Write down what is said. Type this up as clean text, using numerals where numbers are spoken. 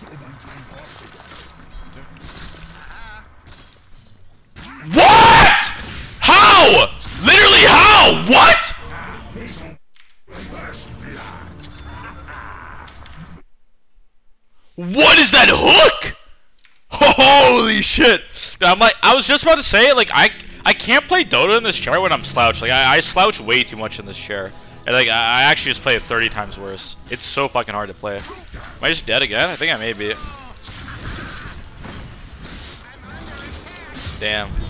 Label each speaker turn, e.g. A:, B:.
A: What? How? Literally how? What? What is that hook? Holy shit! I'm like, I was just about to say, like, I can't play Dota in this chair when I'm slouched. Like, I slouch way too much in this chair. And, like, I actually just play it 30 times worse. It's so fucking hard to play. Am I just dead again? I think I may be. Damn.